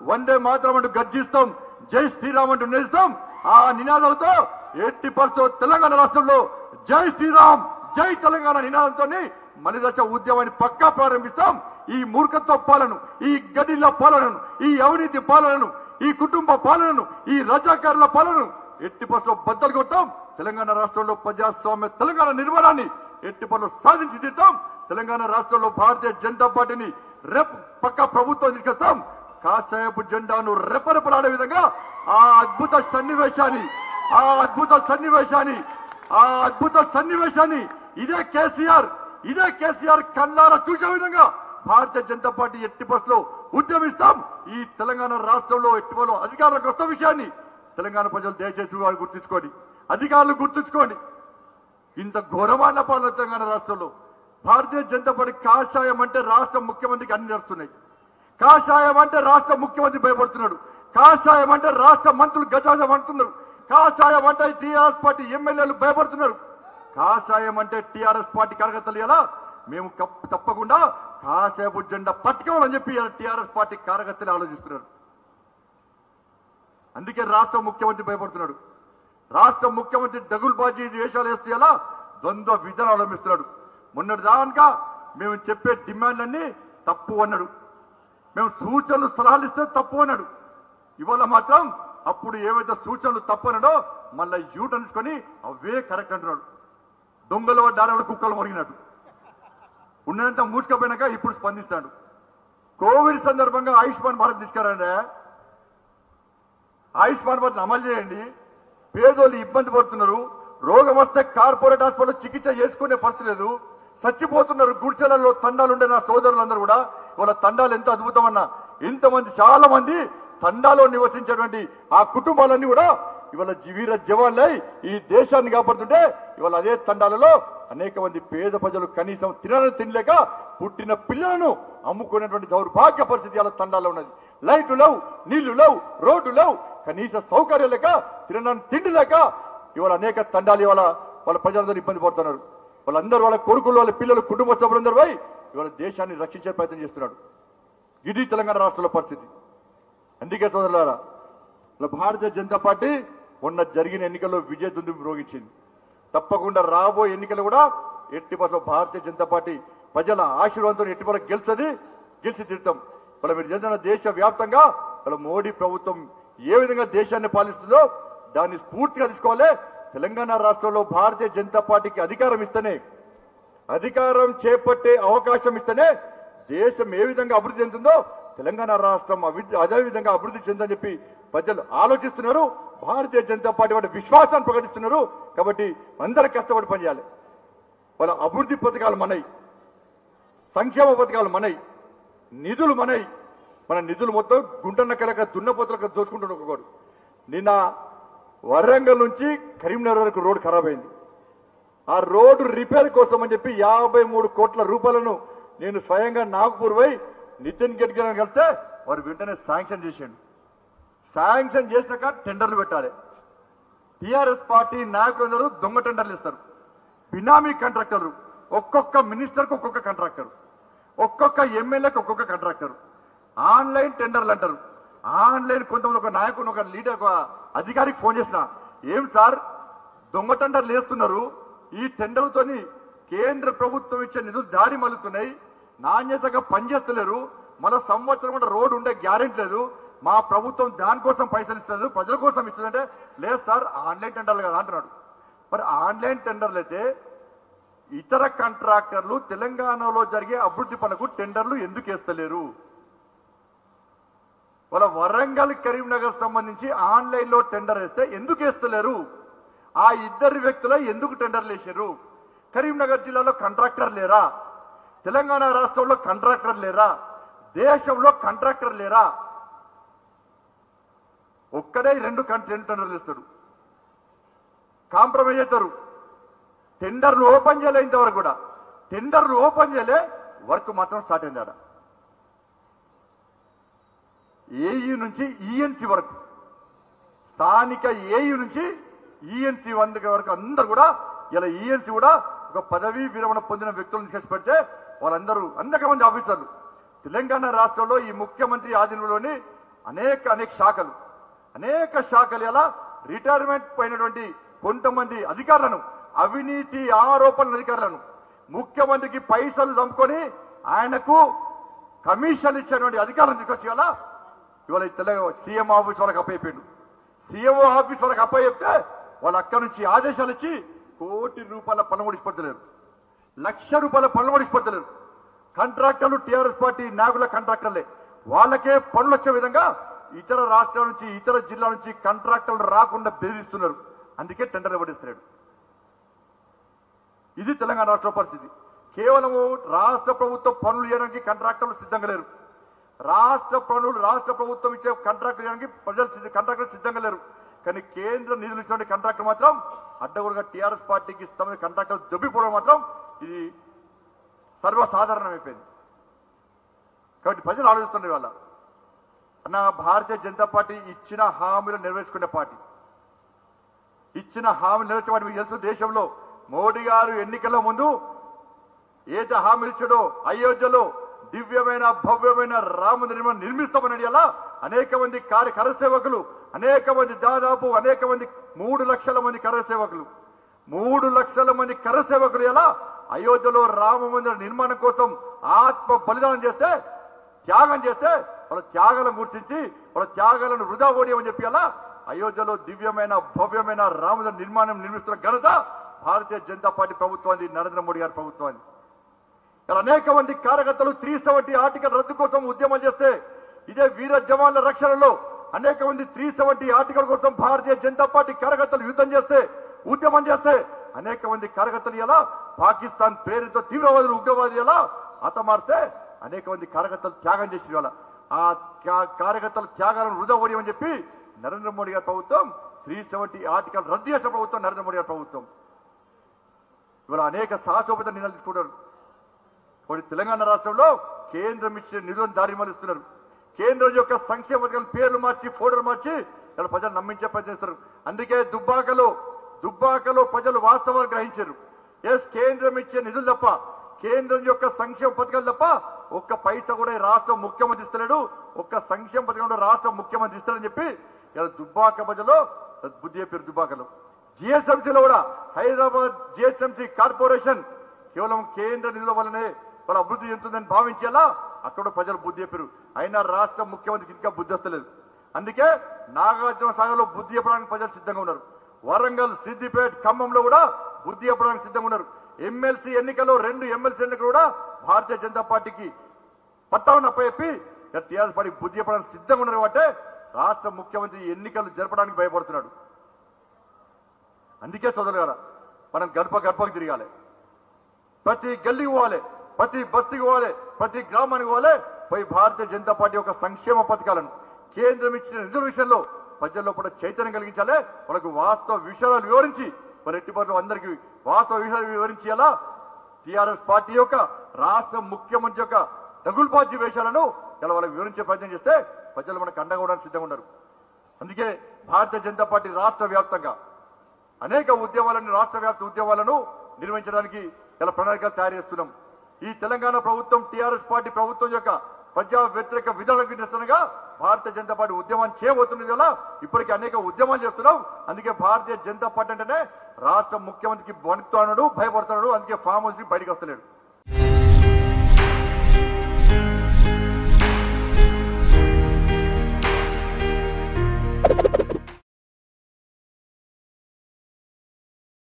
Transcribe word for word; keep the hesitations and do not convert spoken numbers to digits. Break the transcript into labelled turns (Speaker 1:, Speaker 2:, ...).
Speaker 1: వందే మాత్రం అంటూ గర్జిస్తాం, జై శ్రీరామ్ అంటూ నిలుస్తాం. ఆ నినాదాలతో ఎట్టి పరిస్థితుల్లో తెలంగాణ రాష్ట్రంలో జై శ్రీరామ్ జై తెలంగాణ నినాదంతో మలిదశ ఉద్యమాన్ని పక్కా ప్రారంభిస్తాం. ఈ మూర్ఖత్వ పాలనను, ఈ గడిల పాలనను, ఈ అవినీతి పాలనను, ఈ కుటుంబ పాలనను, ఈ రజాకారుల పాలనను ఎట్టి పరిస్థితుల్లో బద్దలు కొడతాం. తెలంగాణ రాష్ట్రంలో ప్రజాస్వామ్య తెలంగాణ నిర్మాణాన్ని ఎట్టి పరిస్థితుల్లో సాధించి తీద్దాం. తెలంగాణ రాష్ట్రంలో భారతీయ జనతా పార్టీని రేపు పక్కా ప్రభుత్వం తీసుకొస్తాం. కాషాయపు జెండాను రెపరెపలాడే విధంగా ఆ అద్భుత సన్నివేశాన్ని ఆ అద్భుత సన్నివేశాన్ని ఆ అద్భుత సన్నివేశాన్ని ఇదే కేసీఆర్ ఇదే కేసీఆర్ కళ్ళారా చూసే విధంగా భారతీయ జనతా పార్టీ ఎట్టి బస్సులో ఉద్యమిస్తాం. ఈ తెలంగాణ రాష్ట్రంలో ఎట్టి బస్సులో అధికారులకు వస్తున్న విషయాన్ని తెలంగాణ ప్రజలు దయచేసి వారు గుర్తుంచుకోండి, అధికారులు గుర్తుంచుకోండి. ఇంత ఘోరమైన పాలన తెలంగాణ రాష్ట్రంలో భారతీయ జనతా పార్టీ కాషాయం అంటే రాష్ట్ర ముఖ్యమంత్రికి అన్ని నడుస్తున్నాయి. కాషాయం అంటే రాష్ట్ర ముఖ్యమంత్రి భయపడుతున్నాడు. కాషాయం అంటే రాష్ట్ర మంత్రులు గజాజం అంటున్నారు. కాషాయం అంటే టీఆర్ఎస్ పార్టీ ఎమ్మెల్యేలు భయపడుతున్నారు. కాషాయం అంటే టీఆర్ఎస్ పార్టీ కార్యకర్తలు ఎలా మేము తప్పకుండా కాషాయపు జెండా పట్టుకోవాలని చెప్పి టీఆర్ఎస్ పార్టీ కార్యకర్తలు ఆలోచిస్తున్నారు. అందుకే రాష్ట్ర ముఖ్యమంత్రి భయపడుతున్నాడు. రాష్ట్ర ముఖ్యమంత్రి దగుల్బాజీ వేషాలు వేస్తే ఎలా ద్వంద్వ విధానం అవలంబిస్తున్నాడు. మొన్నటి దాకా మేము చెప్పే డిమాండ్లన్నీ తప్పు అన్నాడు, మేము సూచనలు సలహాలు ఇస్తే తప్పు అన్నాడు. ఇవాళ మాత్రం అప్పుడు ఏవైతే సూచనలు తప్పు అన్నాడో మళ్ళీ యూటర్న్ తీసుకొని అవే కరెక్ట్ అంటున్నాడు. దొంగలు డాడవాడు కుక్కలు మొరిగినట్టు ఉన్నదంతా మూసుకపోయినాక ఇప్పుడు స్పందిస్తాడు. కోవిడ్ సందర్భంగా ఆయుష్మాన్ భారత్ తీసుకురండి, ఆయుష్మాన్ భారత్ అమలు చేయండి. పేదోళ్ళు ఇబ్బంది పడుతున్నారు, రోగం వస్తే కార్పొరేట్ హాస్పిటల్ చికిత్స చేసుకునే పరిస్థితి లేదు, చచ్చిపోతున్నారు. గుడిచెలలో తండాలు ఉండే నా సోదరులందరూ కూడా వాళ్ళ తండాలు ఎంత అద్భుతం అన్నా, ఇంతమంది చాలా మంది తండాలో నివసించేటువంటి ఆ కుటుంబాలన్నీ కూడా ఇవాళ వీర జవాన్లై ఈ దేశాన్ని కాపాడుతుంటే ఇవాళ అదే తండాలలో అనేక మంది పేద ప్రజలు కనీసం తినని తినలేక పుట్టిన పిల్లలను అమ్ముకునేటువంటి దౌర్భాగ్య పరిస్థితి అలా తండాలో ఉన్నది. లైట్లు లేవు, నీళ్లు లేవు, రోడ్డు లేవు, కనీస సౌకర్యం లేక తినని తిండి లేక ఇవాళ అనేక తండాలు ఇవాళ వాళ్ళ ప్రజలందరూ ఇబ్బంది పడుతున్నారు. వాళ్ళందరూ వాళ్ళ కొడుకులు వాళ్ళ పిల్లలు కుటుంబ సభ్యులందరూ పోయి ఇవాళ దేశాన్ని రక్షించే ప్రయత్నం చేస్తున్నాడు. ఇది తెలంగాణ రాష్ట్రంలో పరిస్థితి. అందుకే సోదరులారా, భారతీయ జనతా పార్టీ మొన్న జరిగిన ఎన్నికల్లో విజయ దుందుబి మ్రోగించింది. తప్పకుండా రాబోయే ఎన్నికలు కూడా ఎట్టి పరిస్థితుల్లో భారతీయ జనతా పార్టీ ప్రజల ఆశీర్వాదంతో ఎట్టి పరిస్థితుల్లో గెలిచది గెలిచి తిడతాం. వాళ్ళ మీరు చేసిన దేశ వ్యాప్తంగా వాళ్ళ మోడీ ప్రభుత్వం ఏ విధంగా దేశాన్ని పాలిస్తుందో దాన్ని స్ఫూర్తిగా తీసుకోవాలి. తెలంగాణ రాష్ట్రంలో భారతీయ జనతా పార్టీకి అధికారం ఇస్తేనే, అధికారం చేపట్టే అవకాశం ఇస్తేనే దేశం ఏ విధంగా అభివృద్ధి చెందుతుందో తెలంగాణ రాష్ట్రం అదే విధంగా అభివృద్ధి చెందని చెప్పి ప్రజలు ఆలోచిస్తున్నారు. భారతీయ జనతా పార్టీ వాటి విశ్వాసాన్ని ప్రకటిస్తున్నారు. కాబట్టి అందరూ కష్టపడి పనిచేయాలి. వాళ్ళ అభివృద్ధి పథకాలు మనై, సంక్షేమ పథకాలు మనై, నిధులు మనై. మన నిధులు మొత్తం గుంటన్నకలక దున్నపోతలకు దోచుకుంటున్న ఒకడు. నిన్న వరంగల్ నుంచి కరీంనగర్ వరకు రోడ్డు ఖరాబ్ అయింది. ఆ రోడ్డు రిపేర్ కోసం అని చెప్పి యాభై మూడు కోట్ల రూపాయలను నేను స్వయంగా నాగపూర్ పోయి నితిన్ గడ్కరీ కలిస్తే వారు వెంటనే శాంక్షన్ చేశాడు. శాంక్షన్ చేసినాక టెండర్లు పెట్టాలి. టీఆర్ఎస్ పార్టీ నాయకులందరూ దొంగ టెండర్లు ఇస్తారు. బినామీ కాంట్రాక్టర్లు, ఒక్కొక్క మినిస్టర్కి ఒక్కొక్క కాంట్రాక్టర్, ఒక్కొక్క ఎమ్మెల్యేకి ఒక్కొక్క కాంట్రాక్టర్. ఆన్లైన్ టెండర్లు అంటారు. ఆన్లైన్ కొంతమంది ఒక నాయకుడు ఒక లీడర్ ఒక అధికారికి ఫోన్ చేసిన, ఏం సార్ దొంగ టెండర్లు వేస్తున్నారు, ఈ టెండర్లతోని కేంద్ర ప్రభుత్వం ఇచ్చే నిధులు దారి మలుతున్నాయి, నాణ్యతగా పనిచేస్తలేరు, మళ్ళీ సంవత్సరం కూడా రోడ్డు ఉండే గ్యారెంటీ లేదు, మా ప్రభుత్వం దానికోసం పైసలు ఇస్తుంది, ప్రజల కోసం ఇస్తుందంటే లేదు సార్ ఆన్లైన్ టెండర్లు కదా అంటున్నాడు. మరి ఆన్లైన్ టెండర్లు అయితే ఇతర కాంట్రాక్టర్లు తెలంగాణలో జరిగే అభివృద్ధి పనులకు టెండర్లు ఎందుకు వేస్తలేరు? వాళ్ళ వరంగల్ కరీంనగర్ సంబంధించి ఆన్లైన్ లో టెండర్ వేస్తే ఎందుకు వేస్తలేరు? ఆ ఇద్దరు వ్యక్తుల ఎందుకు టెండర్లు వేసారు? కరీంనగర్ జిల్లాలో కాంట్రాక్టర్ లేరా? తెలంగాణ రాష్ట్రంలో కాంట్రాక్టర్ లేరా? దేశంలో కాంట్రాక్టర్ లేరా? ఒక్కడే రెండు టెండర్లు ఇస్తాడు, కాంప్రమైజ్ అవుతారు. టెండర్లు ఓపెన్ చేయలే, ఇంతవరకు కూడా టెండర్లు ఓపెన్ చేయలే, వర్క్ మాత్రం స్టార్ట్ అయింది. ఆడ ఏఈ నుంచి ఈఎన్సీ వరకు, స్థానిక ఏఈ నుంచి ఈఎన్సీ వంద వరకు అందరు కూడా ఇలా ఈఎన్సీ కూడా ఒక పదవీ విరమణ పొందిన వ్యక్తులను తీసుకొచ్చి పెడితే వాళ్ళందరూ అనేక మంది ఆఫీసర్లు తెలంగాణ రాష్ట్రంలో ఈ ముఖ్యమంత్రి ఆధీనంలోని అనేక అనేక శాఖలు అనేక శాఖలు ఎలా రిటైర్మెంట్ పోయినటువంటి కొంతమంది అధికారులను అవినీతి ఆరోపణల అధికారులను ముఖ్యమంత్రికి పైసలు చంపుకొని ఆయనకు కమిషన్ ఇచ్చినటువంటి అధికారులను తీసుకొచ్చి కదా ఇవాళ తెలంగాణ సీఎం ఆఫీస్ వాళ్ళకి అప్పయిపోయిండు. సీఎం ఆఫీస్ వాళ్ళకి అప్పచెప్తే వాళ్ళు అక్కడి నుంచి ఆదేశాలు ఇచ్చి కోటి రూపాయల పనులు ముడిచిపెడతలేరు, లక్ష రూపాయల పనులు ముడిచిపెడతలేరు. కాంట్రాక్టర్లు టీఆర్ఎస్ పార్టీ నాయకుల కాంట్రాక్టర్లే, వాళ్ళకే పనులు వచ్చే విధంగా ఇతర రాష్ట్రాల నుంచి ఇతర జిల్లాల నుంచి కాంట్రాక్టర్లు రాకుండా బెదిరిస్తున్నారు. అందుకే టెండర్లు పడిస్తున్నాడు. ఇది తెలంగాణ రాష్ట్ర పరిస్థితి. కేవలము రాష్ట్ర ప్రభుత్వం పనులు చేయడానికి కాంట్రాక్టర్లు సిద్ధంగా లేరు. రాష్ట్ర పనులు రాష్ట్ర ప్రభుత్వం ఇచ్చే కాంట్రాక్ట్ చేయడానికి ప్రజలు కాంట్రాక్టర్లు సిద్ధంగా లేరు. కానీ కేంద్ర నిధులు ఇచ్చినటువంటి కాంట్రాక్టర్ మాత్రం అడ్డగోలుగా టీఆర్ఎస్ పార్టీకి ఇస్తామని కాంట్రాక్టర్ దొబ్బిపోవడం మాత్రం ఇది సర్వసాధారణమైపోయింది. కాబట్టి ప్రజలు ఆలోచిస్తున్నారు ఇవాళ అన్న భారతీయ జనతా పార్టీ ఇచ్చిన హామీలు నెరవేర్చుకునే పార్టీ, ఇచ్చిన హామీలు నెరవేర్చే పార్టీ. మీకు తెలుసు దేశంలో మోడీ గారు ఎన్నికల ముందు ఏదైతే హామీలు ఇచ్చాడో అయోధ్యలో దివ్యమైన భవ్యమైన రామ నిర్మాణం నిర్మిస్తామని అలా అనేక మంది కార్య కరసేవకులు అనేక మంది దాదాపు అనేక మంది మూడు లక్షల మంది కరసేవకులు మూడు లక్షల మంది కరసేవకులు ఎలా అయోధ్యలో రామ మందిర నిర్మాణం కోసం ఆత్మ బలిదానం చేస్తే త్యాగం చేస్తే వాళ్ళ త్యాగాలను గుర్తించి వాళ్ళ త్యాగాలను వృధా ఓడియమని చెప్పి అలా అయోధ్యలో దివ్యమైన భవ్యమైన రామమందిర నిర్మాణం నిర్మిస్తున్న ఘనత భారతీయ జనతా పార్టీ ప్రభుత్వాన్ని, నరేంద్ర మోడీ గారి ప్రభుత్వాన్ని. ఇలా అనేక మంది కార్యకర్తలు త్రీ సెవెంటీ ఆర్టికల్ రద్దు కోసం ఉద్యమాలు చేస్తే ఇదే వీర జవాన్ల రక్షణలో అనేక మంది త్రీ సెవెంటీ ఆర్టికల్ కోసం భారతీయ జనతా పార్టీ కార్యకర్తలు యుద్ధం చేస్తే ఉద్యమం చేస్తే అనేక మంది కార్యకర్తలు ఎలా పాకిస్తాన్ పేరుతో తీవ్రవాదులు ఉగ్రవాదులు ఎలా హతమార్స్తే అనేక మంది కార్యకర్తలు త్యాగం చేసిన వాళ్ళ ఆ కార్యకర్తల త్యాగాలను వృధా ఓడియమని చెప్పి నరేంద్ర మోడీ గారి ప్రభుత్వం త్రీ సెవెంటీ ఆర్టికల్ రద్దు చేసిన ప్రభుత్వం నరేంద్ర మోడీ గారి ప్రభుత్వం. ఇవాళ అనేక సాహసోపేత నిర్ణయాలు తీసుకుంటారు. కొన్ని తెలంగాణ రాష్ట్రంలో కేంద్రం ఇచ్చిన నిధులను దారి మలుస్తున్నారు. కేంద్రం యొక్క సంక్షేమ పథకాల పేర్లు మార్చి ఫోటోలు మార్చి ఇలా ప్రజలు నమ్మించే ప్రయత్నిస్తారు. అందుకే దుబ్బాకలో దుబ్బాకలో ప్రజలు వాస్తవాలు గ్రహించారు. ఎస్ కేంద్రం ఇచ్చే నిధులు తప్ప కేంద్రం యొక్క సంక్షేమ పథకాలు తప్ప ఒక్క పైసా కూడా రాష్ట్ర ముఖ్యమంత్రి ఇస్తలేడు, ఒక్క సంక్షేమ పథకం కూడా రాష్ట్ర ముఖ్యమంత్రి ఇస్తారని చెప్పి ఇలా దుబ్బాక ప్రజలు బుద్ధి చెప్పారు. దుబ్బాకలో జిహెచ్ఎంసీలో కూడా హైదరాబాద్ జిహెచ్ఎంసీ కార్పొరేషన్ కేవలం కేంద్ర నిధుల వల్లనే వాళ్ళ అభివృద్ధి చెందుతుందని భావించేలా అక్కడ ప్రజలు బుద్ధి చెప్పారు. అయినా రాష్ట్ర ముఖ్యమంత్రికి ఇంకా బుద్ధి వస్తలేదు. అందుకే నాగార్జున సాగర్లో బుద్ధి చెప్పడానికి ప్రజలు సిద్ధంగా ఉన్నారు. వరంగల్, సిద్దిపేట, ఖమ్మంలో కూడా బుద్ధి చెప్పడానికి సిద్ధంగా ఉన్నారు. ఎమ్మెల్సీ ఎన్నికల్లో రెండు ఎమ్మెల్సీ ఎన్నికలు కూడా భారతీయ జనతా పార్టీకి పట్టాలను అప్పచెప్పి టీఆర్ఎస్ పార్టీకి బుద్ధి చెప్పడానికి సిద్ధంగా ఉన్నారు. కాబట్టి రాష్ట్ర ముఖ్యమంత్రి ఎన్నికలు జరపడానికి భయపడుతున్నాడు. అందుకే సోదరులు గారు మనం గడప గడపకు తిరగాలి, ప్రతి గల్లీకి పోవాలి, ప్రతి బస్తీకి పోవాలి, ప్రతి గ్రామానికి పోవాలి. పోయి భారతీయ జనతా పార్టీ యొక్క సంక్షేమ పథకాలను కేంద్రం ఇచ్చిన నిధుల విషయంలో ప్రజల్లో కూడా చైతన్యం కలిగించాలి. వాళ్ళకు వాస్తవ విషయాలు వివరించి మరి ఎట్టి పనులు అందరికీ వాస్తవ విషయాలు వివరించి అలా టీఆర్ఎస్ పార్టీ యొక్క రాష్ట్ర ముఖ్యమంత్రి యొక్క తగుల్బాజీ వేషాలను ఇలా వాళ్ళకి వివరించే ప్రయత్నం చేస్తే ప్రజలు మనకు అండగా ఉండడానికి సిద్ధంగా ఉన్నారు. అందుకే భారతీయ జనతా పార్టీ రాష్ట్ర వ్యాప్తంగా అనేక ఉద్యమాలను రాష్ట్ర వ్యాప్త ఉద్యమాలను నిర్వహించడానికి ఇలా ప్రణాళికలు తయారు చేస్తున్నాం. ఈ తెలంగాణ ప్రభుత్వం టీఆర్ఎస్ పార్టీ ప్రభుత్వం యొక్క ప్రజా వ్యతిరేక విధానాలకు నిరసనగా భారతీయ జనతా పార్టీ ఉద్యమాన్ని చేయబోతున్నది వల్ల ఇప్పటికీ అనేక ఉద్యమాలు చేస్తున్నాం. అందుకే భారతీయ జనతా పార్టీ అంటేనే రాష్ట్ర ముఖ్యమంత్రికి వణుకుతున్నాడు, భయపడుతున్నాడు. అందుకే ఫామ్ హౌస్ బయటకు వస్తలేడు.